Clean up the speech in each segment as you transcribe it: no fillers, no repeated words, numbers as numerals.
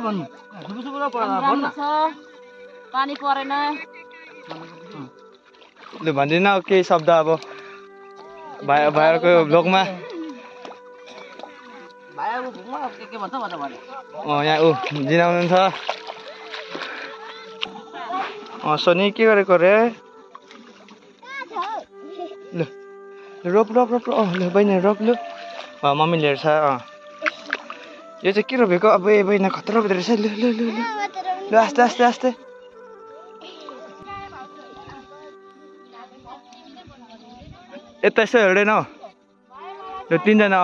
भन्नु भन्न पानी परेन ल भन्दिन केही शब्द अब भाइहरुको ब्लगमा भाइहरु भुकमा के भन्छ भन्छ भने यहाँ उ जिनाउनुहुन्छ सनी के गरेको रे ल रोप ल बहिनी रोप ल मम्मी लिएर छ यो चाहिँ के रोपेको अब ए बहिनी खतरा रोप्दै रहेछ ल आस्ते आस्ते आस्ते यता यसो हेर्दैन हौ ल तीनजना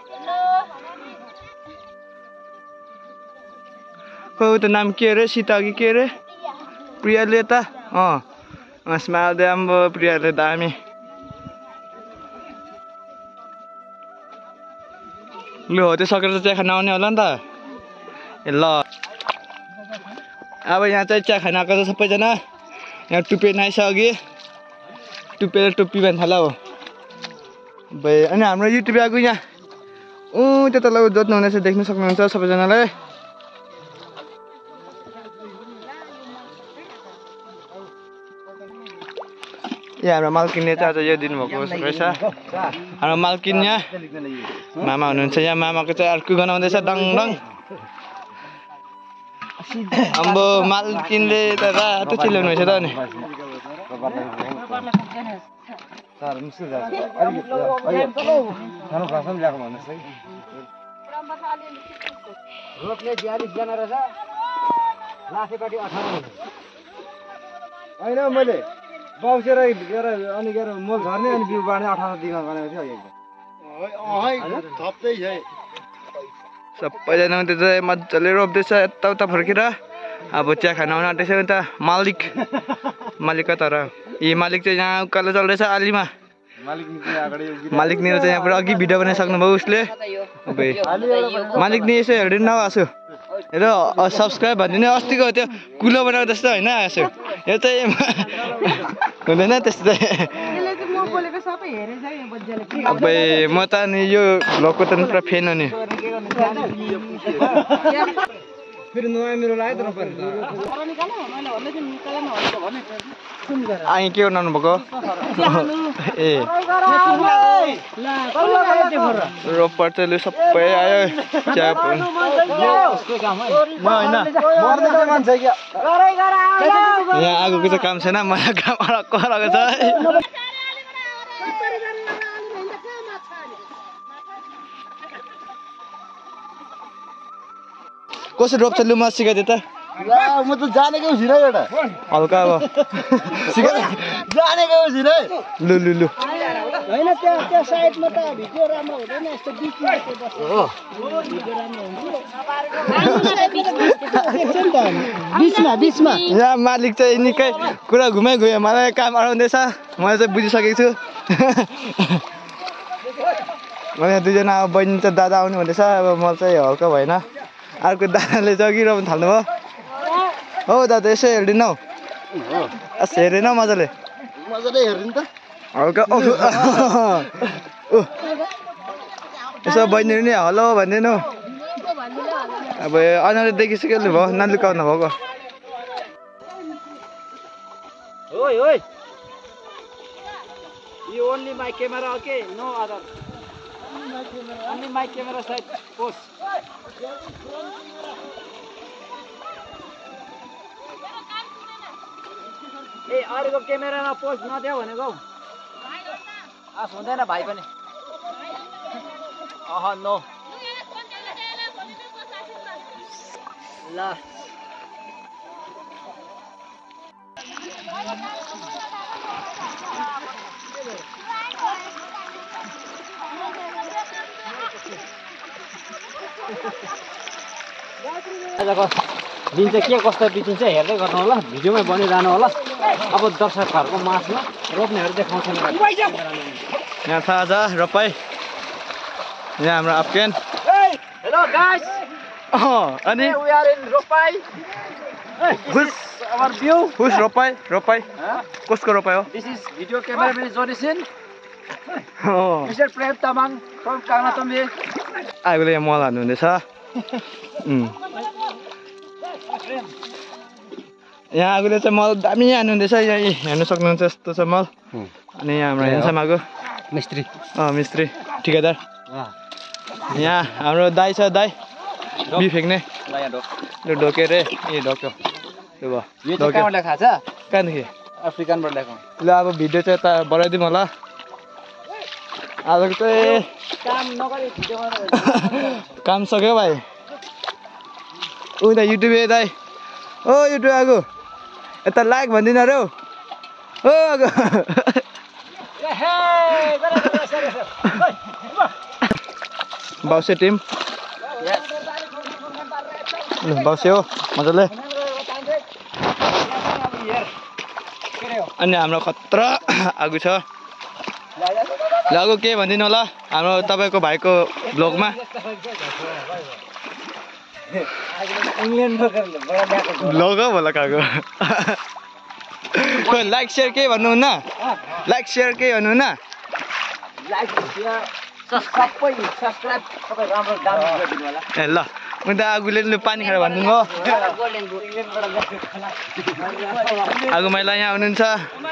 खोइ त नाम के अरे सीता कि के अरे प्रियाले त स्माइल दे आम्बो प्रियाले दामी ल हो त्यो सकेर चाहिँ चिया खान आउने होला नि त ए ल अब यहाँ चाहिँ चिया खान आएको छ सबैजना यहाँ टुपे नाइछ अघि टुपेर टुप्पी भन्छ होला हो भाइ अनि हाम्रो युट्युब आएको यहाँ त्यता ल जोत्नु हुनेछ देख्न सक्नुहुन्छ सबैजनाले यहाँ हाम्रो मालकिनले चाहिँ आज यो दिनुभएको रहेछ हाम्रो मालकिन यहाँ मामा हुनुहुन्छ यहाँ मामाको चाहिँ अर्को गनाउँदैछ डङ डङ अम्बो मालकिनले त रातो चिलाउनु रहेछ त अनि रोप्ने 42 जना रहेछ लासेपाटी 18 हैन मैले बाउसेर गएर अनि गएर मोल झर्ने अनि बिउ बाड्ने 18 दिनमा भनेको थियो एकदम थप्दै छ सबैजना चाहिँ मजाले रोप्दैछ यता फर्केर अब चिया खान आउन आँटेछ नि त मालिक कता र यी मालिक चाहिँ यहाँ उकालो चल्दैछ आलीमा मालिक नि चाहिँ यहाँ अघि भिडियो बनाइसक्नुभयो उसले मालिक नि यसो हेर्दैन न आसु र सब्सक्राइब भनिदिनु अस्तिको त्यो कुलो बनाएको जस्तो होइन आसु यो चाहिँ हुँदैन त्यस्तो चाहिँ अब म त नि यो भ्लगको त पुरा फेन हो नि फेरि नयाँ मेरो लाग्यो तर के बनाउनु भएको ए रोपर चाहिँ सबै आयो चिया यहाँ आगोको चाहिँ काम छैन मलाई काम कराएको छ कसरी रोप्छ लु म सिकाइदिए त म त जानेकै छैन एउटा हल्का अब जानेकै छैन लु लु लु हैन त्यो साइडमा त भिडियो राम्रो हुँदैन यस्तो बिचमा हो भिडियो राम्रो हुन्छ बिचमा यहाँ मालिक चाहिँ निकै कुरा घुमाइ गयो मलाई काम अराउँदैछ मैले चाहिँ बुझिसकेको छु यहाँ दुईजना अब बहिनी चाहिँ दादा आउने भन्दैछ अब मलाई चाहिँ हल्का भएन अर्को दादाले जगिरहनु थाल्नुभयो हौ दादा यसो हेरिदिनु हौ हेरेन हौ मजाले हेर्नु त हल्का यसो बहिनीहरू नि हेलो भनिदिनु अब अनुहार देखिसक्यो भयो नलुकाउनु भएको You only my camera, okay? No other. Only my camera side post. ए अरूको क्यामेरामा पोस्ट नदेऊ भनेको आस हुँदैन भाइ पनि नो ल आजको दिन चाहिँ के कस्तो बितिन्छ हेर्दै गर्नु होला भिडियोमै बनिरहनु होला अब दर्शकहरूको माझमा रोप्नेहरू देखाउँछन् यहाँ छ आज रोपाइ यहाँ हाम्रो अफगान हेलो गाइस अनि we are in ropai our view who's रोपाइ कसको रोपाइ हो this is video cameraman Jonathan Mr. Prem Tamang from Kangnatombe आगोले यहाँ मल हाल्नु हुँदैछ यहाँ आगोले चाहिँ मल दामी हान्नुहुँदैछ यहाँ हेर्नु सक्नुहुन्छ यस्तो छ मल अनि यहाँ हाम्रो हेन्सम आगो मिस्त्री मिस्त्री ठिकेदार यहाँ हाम्रो दाई छ दाई बिउ फेक्ने यो ढोके रे ए ढोक्यो यो भयो कहाँबाट ल्याएको छ कहाँदेखि अफ्रिकनबाट ल्याएको ल अब भिडियो चाहिँ यता बढाइदिउँ होला आजको चाहिँ काम सक्यो भाइ उता युट्युब दाइ ओ युट्युब आगो यता लाइक भनिदिनु अरे ओ आगो बाउसे टिम बाउसे हो मजाले अनि हाम्रो खतरा आगो छ ल आगो के भनिदिनु होला हाम्रो तपाईँको भाइको ब्लगमा ब्लग हो होला काको लाइक सेयर के भन्नुहुन्न लाइक सेयर के भन्नुहुन्न ए ल उता आगोले पानी खाएर भनिदिनु हो आगो मैला यहाँ हुनुहुन्छ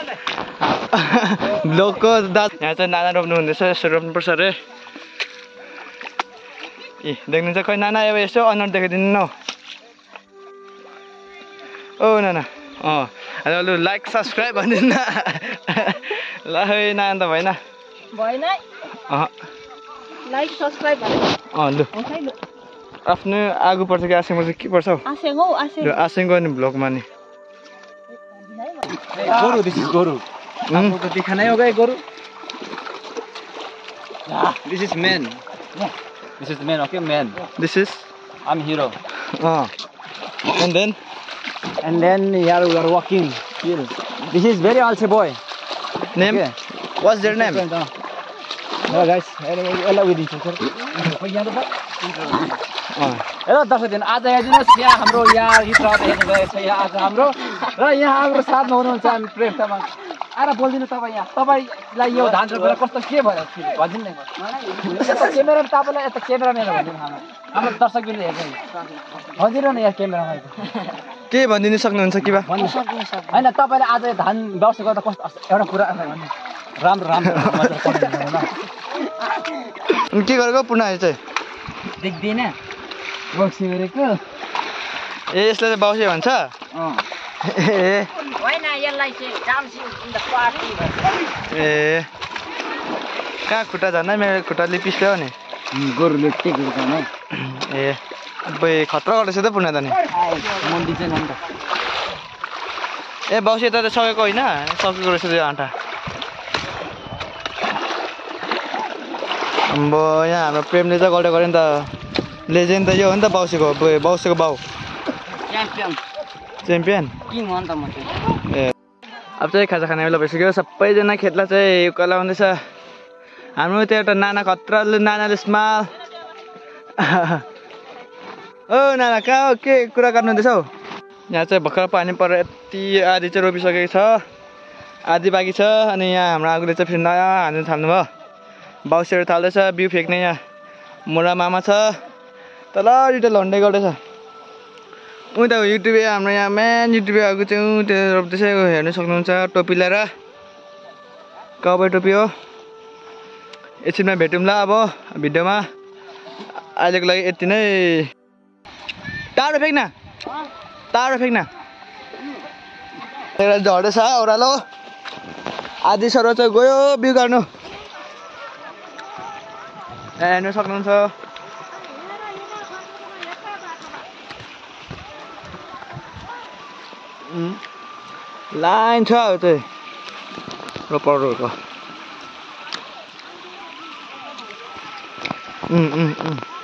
ब्लगको दाद यहाँ चाहिँ नाना रोप्नु हुँदैछ यसो रोप्नुपर्छ अरे ए देख्नुहुन्छ खै नाना अब यसो अनुहार देखाइदिनु न ओ नाना लु लाइक सब्सक्राइब भनिदिनु न ल है नाना त भएन लाइक सब्सक्राइब लु आफ्नो आगो पर्छ कि आसेङ पर्छ के पर्छ हौ आसेङ गर्ने भ्लगमा नि गोरु दिस इज गोरु आपको दिखाना ही होगा ये गोरु this is man this is man okay man this is I am hero and then we are walking here this is very also boy name okay. What's their name hello guys hello with each other hello दर्शकजन आज हेर्नुहोस् यहाँ हाम्रो यहाँ hit हेर्नु गएको छ यहाँ आज हाम्रो र यहाँ हाम्रो साथमा हुनुहुन्छ हामी प्रेम तामाङ आएर बोलिदिनु तपाईँ यहाँ तपाईँलाई यो धान रोपेर कस्तो के भयो भनिदिनु न यता क्यामेरा तपाईँलाई यता क्यामेराम्यान भनिदिनु हाम्रो दर्शकबिनले हेर्नु भनिदिनु न यहाँ क्यामेरामा के भनिदिनु सक्नुहुन्छ कि बा होइन तपाईँले आज धान व्यवसाय गर्दा कस्तो एउटा कुरा राम्रो राम्रो के गरेको पुनः चाहिँ देख्दैन बक्सी गरेको ए यसलाई चाहिँ बाउसे भन्छ ए होइन यसलाई चाहिँ डान्सिङ इन द पार्टी ए कहाँ खुट्टा झन् मेरो खुट्टाले पिस्यो नि गोरुले टेकेको छ नि ए अबै खतरा गरेछ त पुनः त नि मन्दी चाहिँ अन्त ए बाउसे त सकेको होइन सकेको रहेछ त्यो आँटा अम्बो यहाँ हाम्रो प्रेमले चाहिँ गल्टे गऱ्यो नि त लेजेन्ड त यो हो नि त बाउसेको बाउ च्याम्पियन किङ हो नि त म चाहिँ ए अब चाहिँ खाजा खाने बेला भइसक्यो सबैजना खेतलाई चाहिँ उकालो आउँदैछ हाम्रो त्यो एउटा नाना खतराले नानाले स्माल ओ नाना कहाँ हो के कुरा गर्नुहुँदैछ हौ यहाँ चाहिँ भर्खर पानी परेर यति आधी चाहिँ रोपिसकेको छ आधी बाँकी छ अनि यहाँ हाम्रो आगोले चाहिँ फेरि नयाँ हान्नु थाल्नुभयो बाउसेहरू थाल्दैछ बिउ फेक्ने यहाँ मुरा मामा छ तल रिटेल हन्डै गर्दैछ उता युट्युबे हाम्रो यहाँ मेन युट्युबे आएको चाहिँ त्यो रोप्दैछ हेर्नु सक्नुहुन्छ टोपी ल्याएर कबै टोपी हो एकछिनमा भेटौँला अब भिडियोमा अहिलेको लागि यति नै टाढो फेक्न झर्दैछ ओह्रालो आधी सरो चाहिँ गयो बिउ गर्नु हेर्नु सक्नुहुन्छ लाइन छ अब चाहिँ रोपरहरूको